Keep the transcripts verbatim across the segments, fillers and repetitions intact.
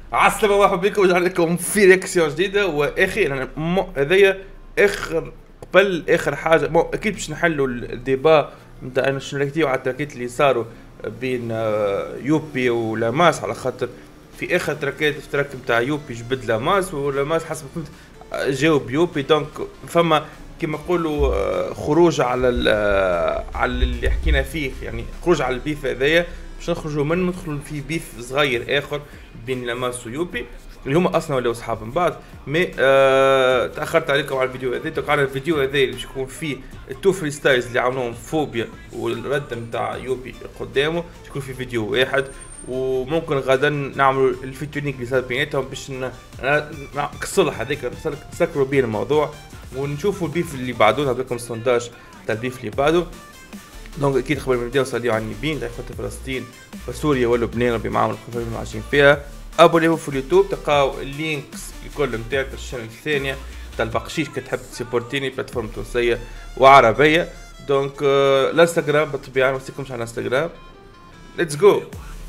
عسلامة مرحبا بكم ورجعنا لكم في رياكسيون جديدة. واخي انا هذايا اخر قبل اخر حاجة مو اكيد باش نحلوا الديبا نتاع انه شنو نركزيو على التراكات اللي صاروا بين يوبي ولاماس، على خاطر في اخر تراكات في تراك نتاع يوبي جبد لاماس ولاماس حسب فهمت جاوب يوبي. دونك فما كما نقولوا خروج على على اللي حكينا فيه، يعني خروج على البيف هذايا باش نخرجوا منه ندخلوا في بيف صغير اخر بين لاماس ويوبي اللي هما اصلا ولاو صحاب من بعض. مي آه تاخرت عليكم على الفيديو هذا. دوك على الفيديو هذا اللي باش يكون فيه التو فري ستايلز اللي عملوهم فوبيا والرد نتاع يوبي قدامه، يكون في فيديو واحد. وممكن غدا نعملوا الفيتورينج اللي صار بيناتهم باش نكسلها هذيك نسكروا بين الموضوع ونشوفوا البيف اللي بعده. نعطي لكم السونداج تاع البيف اللي بعده. دونك اكيد قبل ما نبداو نصليو على النبيين تاع اخوات فلسطين وسوريا ولبنان ربي معاهم الخفاف اللي عايشين فيها. ابونيو في اليوتيوب تلقاو اللينكس الكل نتاع الشانل الثانيه تاع البقشيش كي تحب تسيبورتيني بلاتفورم تونسيه وعربيه. دونك آه الانستغرام بالطبيعه ما نسيكمش على الانستغرام. ليتس جو.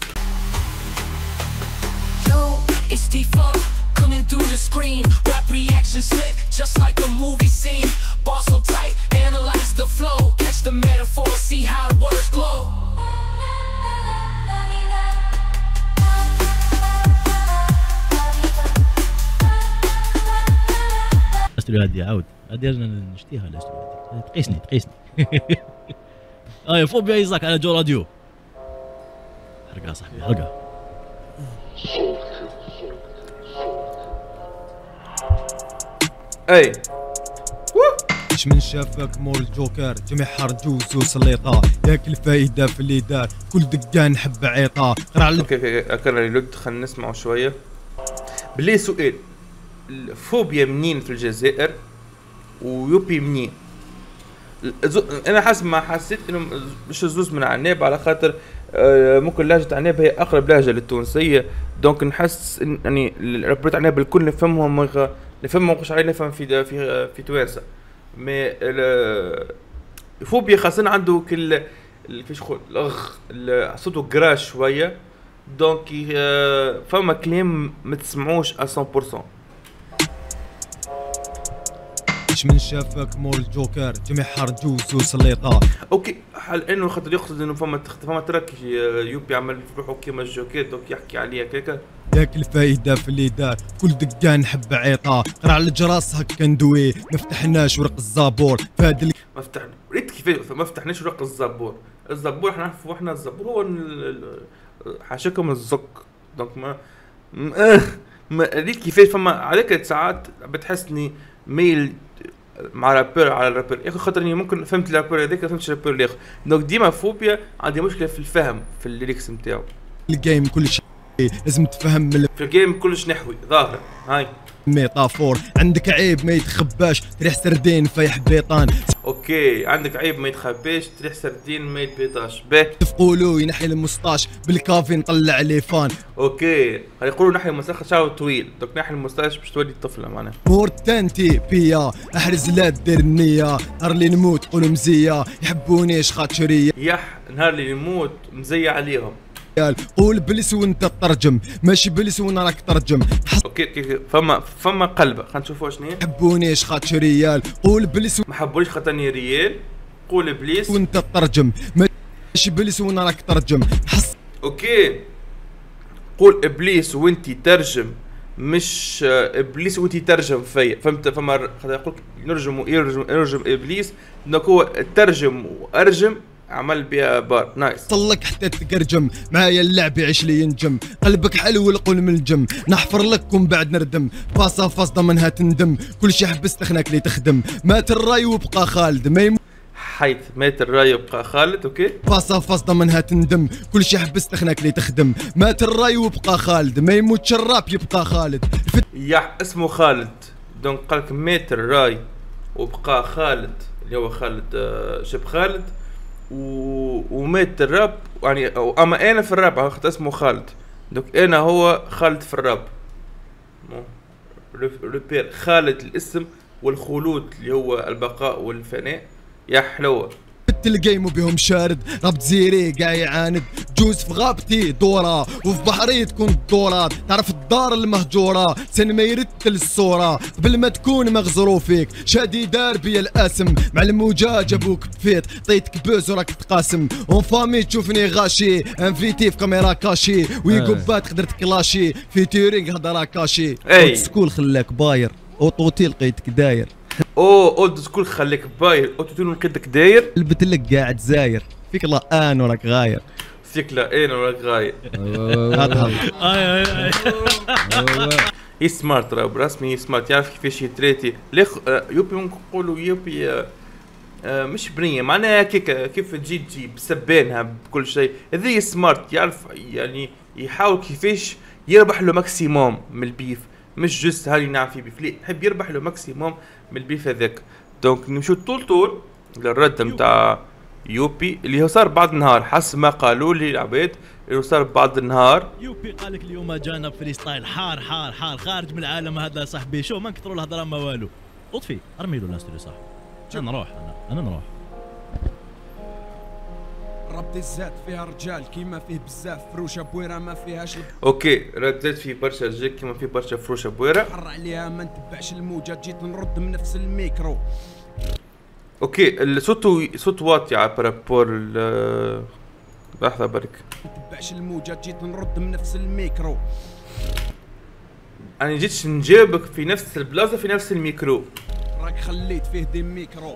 Coming through the screen, rap reaction slick, just like a movie scene. Boss so tight, analyze the flow, catch the metaphor, see how the words glow. الاستوديو هادي عاود هادي نشتيها الاستوديو هادي تقيسني تقيسني. اه فوبيا يزاك على جو راديو. حرقها صاحبي حرقها. اي اش من شافك مول الجوكر جميع حرجوز وسليطه ياك الفايده في اللي دار كل دقان حب عيطه قرا على اوكي اوكي اكرر اللود خلينا نسمعوا شويه. بلي سؤال الفوبيا منين في الجزائر ويوبي منين؟ انا حسب ما حسيت انه مش زوز من عناب، على خاطر ممكن لهجة عناب هي اقرب لهجة للتونسية. دونك نحس ان يعني الرابرات عناب الكل نفهمهم نفهمهم مش علي نفهم في في في توانسة. مي الفوبيا خاصة عنده كل كيفاش نقول الاغ صوته كراش شوية. دونك فما كلام ما تسمعوش مية بالمية. اش من شافك مول الجوكر جميع حرجوز وسليطه. اوكي حال انه خاطر يقصد انه فما فما تراك يوبي عمل في روحه كيما الجوكر دونك يحكي عليه هكاكا ياك الفايده في اللي دار كل دقان حب عيطه قرا على الجراس هكا ندوي ما فتحناش ورق الزابور فهاد ال... ما فتحنا ريت كيفاش ما فتحناش ورق الزابور. الزابور حنا نعرفوا احنا الزابور هو حاشاكم الزق. دونك ما ما ريت كيفاش فما عليك ساعات بتحسني ميل مع رابر على الرابر يا اخي، خاطر ممكن فهمت الرابر هذاك ما فهمتش الرابر الاخر. دونك ديما فوبيا عندي مشكله في الفهم في الليركس نتاعو. الجيم كلش لازم تفهم من في الجيم كلش نحوي ظاهر هاي ميتافور. عندك عيب ما يتخباش تريح سردين فايح بيطان. اوكي عندك عيب ما يتخباش تريح سردين ما يتبيطاش. باهي تفقولوا ينحي المستاش بالكافي نطلع لي فان. اوكي يقولوا نحي المستاش شعره طويل. دوك نحي المستاش باش تولي طفله معناها. مورتانتي بيا احرز لا دير النيه نهار اللي نموت قولوا مزيه يحبونيش خاطريه يح نهار اللي نموت مزيه عليهم. قول بلس وانت تترجم ماشي بلس وانا راك ترجم. اوكي اوكي فما فما قلبه خلينا نشوفوا شنو هي. حبونيش خاطر ريال قول بلس ما حبونيش خاطرني ريال قول بليس وانت تترجم ماشي بلس وانا راك ترجم. حس اوكي قول ابليس وانت ترجم مش ابليس وانت ترجم فيا. فهمت؟ فما يقول نرجم ويرجم يرجم ابليس. دونك هو ترجم وارجم عمل بها بار نايس. صلك حتى تقرجم معايا اللعب يعيش لي ينجم قلبك حلو القول ملجم نحفر لك ومن بعد نردم فاصا فاص ضمنها تندم كل شي حبس تخنك لي تخدم مات الراي وبقى خالد ما يم... حيث مات الراي وبقى خالد. اوكي فاصا فاص ضمنها تندم كل شي حبس تخنك لي تخدم مات الراي وبقى خالد ما يموتش الراب يبقى خالد. فت... يا اسمه خالد. دونك قالك مات الراي وبقى خالد اللي هو خالد آه شب خالد و... ومات الراب يعني. اما انا في الراب اخذت اسمه خالد. دوك انا هو خالد في الراب. ريبير خالد الاسم والخلود اللي هو البقاء والفناء. يا حلوه لعبت الجيم وبهم شارد، راب تزيري قاع يعاند، جوز في غابتي دورة وفي بحري تكون الدورات، تعرف الدار المهجورة سن ما يرتل الصورة، قبل ما تكون مغزرو فيك شادي دار بيا الاسم، مع الموجة جابوك بفيت طيت كبوز وراك تقاسم، اون فامي تشوفني غاشي، انفيتي في كاميرا كاشي، ويقبات قدرت كلاشي، في تيرينغ هضرا كاشي، اي سكول خلاك باير، اوطوتي لقيتك داير، او اولد سكول خليك باير، اوتو تون لقيتك داير، لبت لك قاعد زاير، فيك الله ان وراك غاير، فيك لا اين وراك غاير. هذا اي اي هي سمارت راه برسمي، هي سمارت يعرف كيفاش يتريتي. ليخ يوبي ممكن نقولوا يوبي آه آه مش بنيه معناها كيك كيف تجي تجي بسبانها بكل شيء، هذه سمارت يعرف يعني يحاول كيفاش يربح له ماكسيموم من البيف، مش جست هاني نعرف في بيف، لا يحب يربح له ماكسيموم من البيف هذاك. دونك نمشيو طول طول للرد نتاع يوبي اللي هو صار بعد النهار حسب ما قالوا لي العباد، اللي صار بعد النهار. يوبي قال لك اليوم جانا فري ستايل حار حار حار خارج من العالم هذا صاحبي، شو ما نكثروا الهضره ما والو. اطفي ارمي له الاستوديو صح. انا نروح انا انا نروح. ربط الزاد فيها رجال كيما فيه بزاف فروشه بويره ما فيهاش. اوكي رديت في برشا رجال كيما في برشا فروشه بويره. حر عليها ما نتبعش الموجه، جيت نرد من نفس الميكرو. اوكي الصوت صوت واطي على بارابور ال لحظه برك. ما نتبعش الموجه، جيت نرد من نفس الميكرو. انا جيتش نجاوبك في نفس البلاصه في نفس الميكرو. راك خليت فيه دي ميكرو.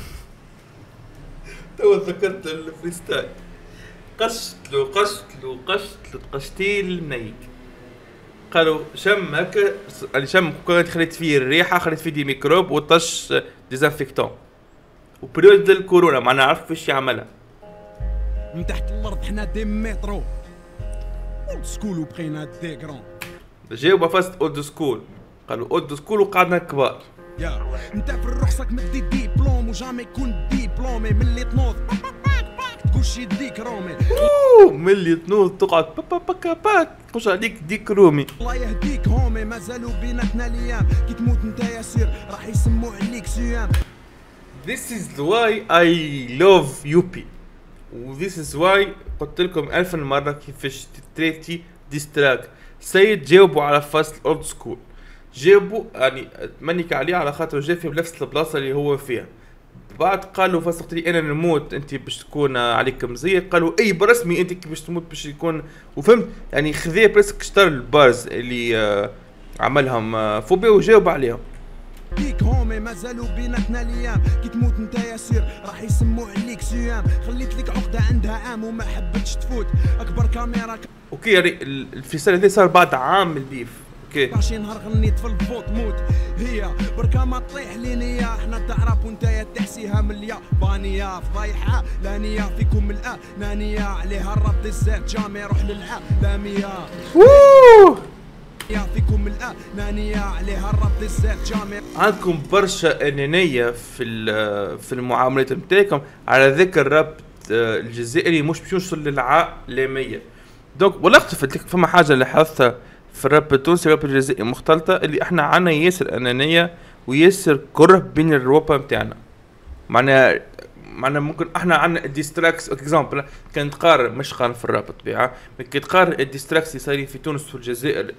تو ذكرت الفريستايل. قشتلو قشتلو قشتلو قشتيل المنيك. قالوا شم هكا يعني شم كنت خليت فيه الريحه، خليت فيه دي ميكروب وطش ديزانفيكتون. وبريود الكورونا ما نعرف فيش يعملها. من تحت الارض حنا دي مترو. اولد سكول وبقينا دي جرون. جاوبوا فاست اولد سكول. قالوا اولد سكول وقعدنا كبار. يا انت في رخصك مدي ديبلوم وجامي يكون ديبلومي ملي تنوض تقولش يديك رومي. اوه ملي تنوض تقعد با با با با تخش عليك ديك رومي. الله يهديك هومي مازالوا بيناتنا الايام، كي تموت انت ياسير راح يسموا عليك سيام. This is why I love يوبي. و this is why قلت لكم ألف مرة كيفاش تتريتي ديستراك. سيد جاوبوا على فصل اولد سكول. جابوا يعني اتمنيك عليه على خاطر جا في نفس البلاصه اللي هو فيها. بعد قالوا فاست لي انا نموت انت باش تكون عليك مزيه، قالوا اي برسمي انت كي باش تموت باش يكون، وفهمت يعني خذيه برسك شطر البارز اللي آه عملهم آه فوبيا وجاوب عليهم. ديك هومي مازالوا بيناتنا الايام، كي تموت انت ياسير راح يسموا عليك سيام. خليت لك عقده عندها عام وما حبتش تفوت اكبر كاميرا. اوكي يعني الفصال هذا صار بعد عام من البيف. اوكي عشرين نهار غنيت في الفوت موت هي بركا ما تطيح لي نية، احنا تعرف وانت تحسيها مليا بانية فضايحة لا نية فيكم الآ نانية عليها الربط الزاد جامي يروح للعا لامية. ووووو فيكم الآ نانية عليها الربط الزاد جامي. عندكم برشا انانية في في المعاملات نتاعكم على ذاك الربط الجزائري مش باش يوصل للعالمية. دونك ولا اختفت لك فما حاجة لاحظتها في الراب التونسي والراب الجزائري مختلطة، اللي احنا عنا ياسر انانية وياسر كره بين الروابا نتاعنا. معناها معناها ممكن احنا عنا الديستراكس اكزامبل كان تقارن مش قارن في الراب بالطبيعة، كي تقارن الديستراكس اللي صايرين في تونس والجزائر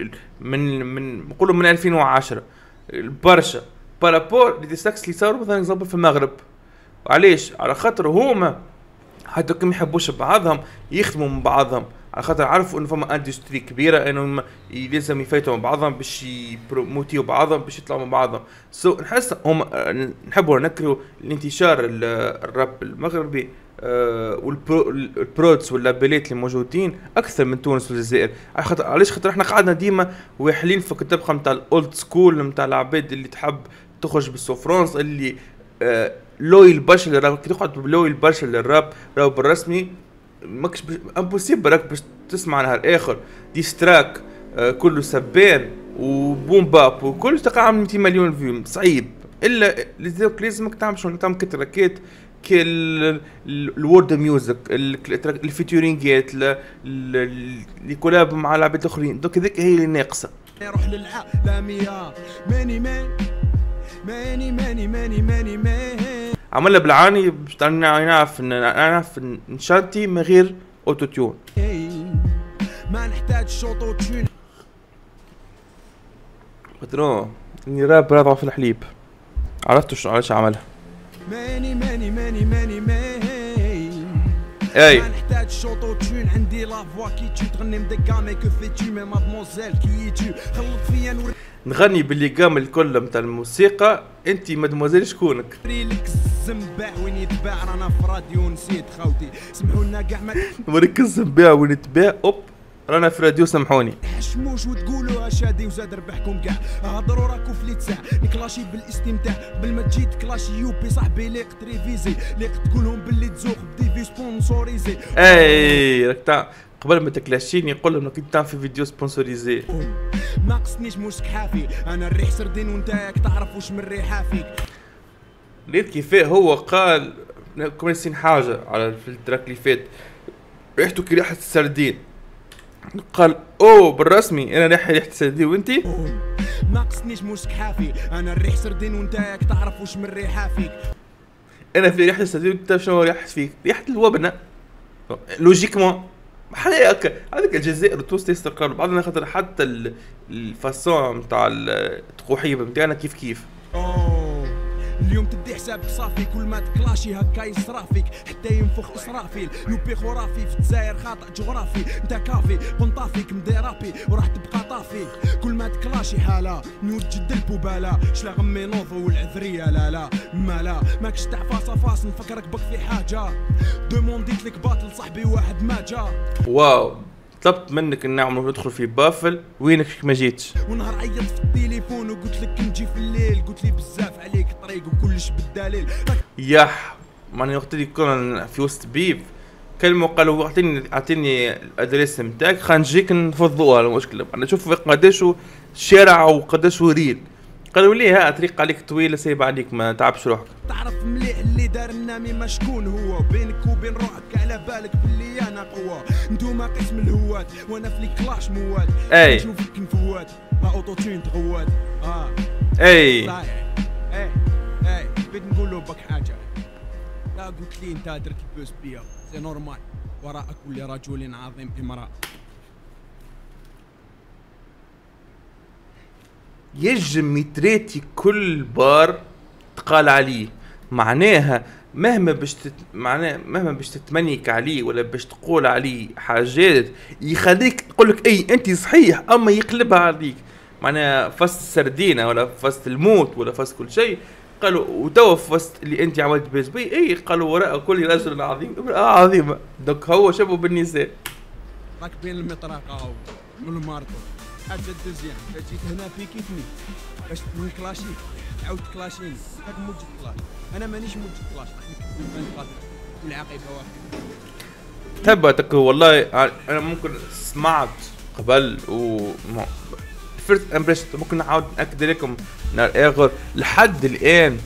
من من نقولوا من ألفين وعشرة برشا بارابور الديستراكس اللي صاروا مثلا اكزامبل في المغرب. وعليش؟ على خاطر هما حتى كي ما يحبوش بعضهم يخدموا من بعضهم، على خاطر عرفوا انه فما اندستري كبيره انهم لازم يفايتوا مع بعضهم باش يبروموتيو بعضهم باش يطلعوا مع بعضهم. سو so, نحس هم نحبوا نكروا الانتشار الراب المغربي آه والبرودس واللابيلات اللي موجودين اكثر من تونس والجزائر. على خاطر علاش؟ خاطر احنا قعدنا ديما واحلين في الطبقه نتاع الاولد سكول نتاع العباد اللي تحب تخرج بالسوفرونس، اللي آه لويل برشا للراب. كي تقعد بلويل برشا للراب راهو بالرسمي ماكش امبوسيبل راك باش تسمع نهار اخر ديستراك آه كله سبان وبوم باب وكل تلقى عامل مئتين مليون فيو، صعيب. الا لازمك تعمل شغل تعمل كتركات كالورد ميوزك الفيتورينجات اللي كولاب مع العباد الاخرين. دوك هذيك هي اللي ناقصه. يروح للعالمية ماني مان ماني ماني ماني ماني ماني. عملها بالعاني باش نعرف نعرف نشانتي من غير اوتو تيون. ما نحتاج شوطو تيون باترون اني راب راضع في الحليب. عرفتوا شو علاش عملها؟ ماني ماني ماني ماني ماني اي ما نحتاج شوطو تيون عندي لا فوا كي تشي تغني مدقا مي كو في تشي مي مادموزيل كي يجي خلط فيا نوري نغني باللي قام الكل نتاع الموسيقى. انت مادموزيل شكونك؟ لك الزنباع وين يتباع رانا في راديو نسيت خوتي سمحوا لنا كاع ما نوريك الزنباع وين يتباع. اوب رانا في راديو سامحوني. حشموش وتقولوا اشادي وزاد ربحكم كاع هضروا راكو في لي تساع نكلاشي بالاستمتاع قبل ما تجي تكلاشي يوبي صاحبي ليق تريفيزي ليق تقولهم باللي تزوق بديفي سبونسوريزي. اي راك تاع قبل ما تكلاشيني يقول لهم كنت تعمل في فيديو سبونسوريزي. ما قصنيش مسك حافي انا الريح سردين وانت ياك تعرف واش من ريحه فيك. لقيت كيفاه هو قال كون نسين حاجه على في التراك اللي فات ريحته كي ريحه السردين. قال اوه بالرسمي انا ريحه ريحه السردين وانتي؟ ما قصنيش مسك حافي انا الريح سردين وانت ياك تعرف واش من ريحه فيك. انا في ريحه السردين وانت شنو ريحه فيك؟ ريحه الوبنه لوجيكمون بحال هكا. هذاك الجزائر وتونس تستقر بعضنا خاطر حتى الفاسون نتاع التقوحيه نتاعنا كيف كيف. اليوم تدي حسابك صافي كل ما تكلاشي هكا يصرا فيك حتى ينفخ اسرافيل يوبي خرافي في الجزائر خاطئ جغرافي انت كافي قنطافيك مديرابي وراح تبقى طافي كل ما تكلاشي حاله نوجد البوباله شلا غمي نوضو والعذريه لا لا ما لا ماكش تاع فاصا فاص نفكرك بك في حاجه دومونديت لك باطل صاحبي واحد ما جا. واو طلبت منك نعمل ندخل في بافل وينك ما جيتش. ونهار عيطت في التليفون وقلت لك نجي في الليل قلت لي بزاف عليك طريق وكلش بالدليل. ياح ماني وقت اللي كنا في وسط بيف كلمه قالوا اعطيني اعطيني الادريس نتاعك خلينا نجيك نفضوها المشكله. انا نشوف قداش شارع وقداش ريل. قالوا لي ها طريق عليك طويله سايب عليك ما تعبش روحك. تعرف مليح اللي دار النامي ما شكون هو بينك وبين روحك على بالك باللي انا قوه نتوما قسم الهوات وانا في الكلاش مواد. اي نشوفك نفوات ما اوتو تيون تغوات. اه اي صحيح. اي اي بغيت نقول له بك حاجه. لا قلت لي انت درت البوس بيا سي نورمال وراء كل رجل عظيم امراه. يجم يتريتي كل بار تقال عليه. معناها مهما باش تت... معناها مهما باش تتمنيك عليه ولا باش تقول عليه حاجات يخليك تقولك اي انت صحيح اما يقلبها عليك. معناها فاست السردينه ولا فاست الموت ولا فاست كل شيء قالوا وتوا فاست اللي انت عملت بيس بي اي قالوا وراء كل رجل عظيم امرأة عظيمه. دوك هو شبه بالنساء راك بين المطرقه والماركو. حاجه الدوزيام جيت هنا بيكيتني باش نكلاشي تعاود كلاشيني هاك موجد كلاش. انا مانيش موجد كلاش والعقيبه واحد. تبعتك والله. انا ممكن سمعت قبل و فيرست امبريشن ممكن نعاود ناكد لكم نهار اخر لحد الان.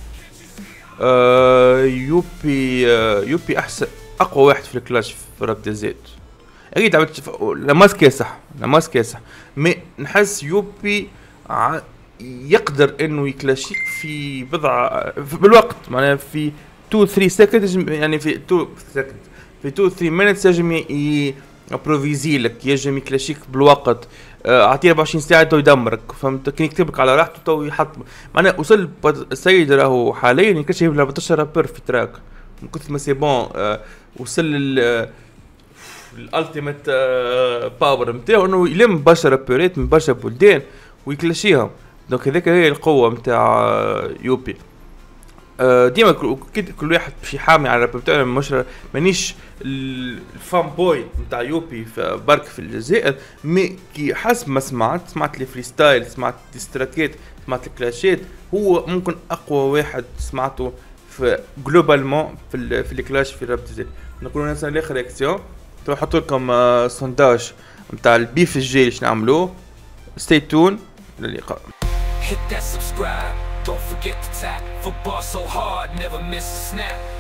آه يوبي آه يوبي احسن اقوى واحد في الكلاش في راب زيت. اكيد عملت لماس كاسح لماس كاسح مي نحس يوبي ع... يقدر انه يكلاشيك في بضع بالوقت. معناها في اثنين ثلاثة سكند يعني في اثنين سكند في اثنين ثلاثة مينتس يجم يبروفيزي لك يجم يكلاشيك بالوقت. اعطيه أربعة وعشرين ساعه تو يدمرك فهمت. كان يكتب لك على راحته تو يحط. معناها وصل السيد راهو حاليا يكلاشي أربعطاش رابر في تراك من كثر ما سي بون. وصل ل الالتيميت باور نتاعو انه يلم برشا رابورات من برشا بلدان ويكلاشيهم. دونك هذاك هي القوه نتاع يوبي. ديما كل واحد باش يحامي على الراب نتاعو. مش مانيش الفان بوي نتاع يوبي في برك في الجزائر مي كي حسب ما سمعت سمعت لي فري ستايل سمعت ديستراكات سمعت الكلاشات هو ممكن اقوى واحد سمعته في جلوبالمون في في الكلاش في الراب الجزائري. نقولوا ناس الاخر رياكسيون نحط لكم سونداج نتاع البيف الجاي اللي نعملوه. ستي تون للقاء. Hit that subscribe, don't forget to tap. Football so hard, never miss a snap.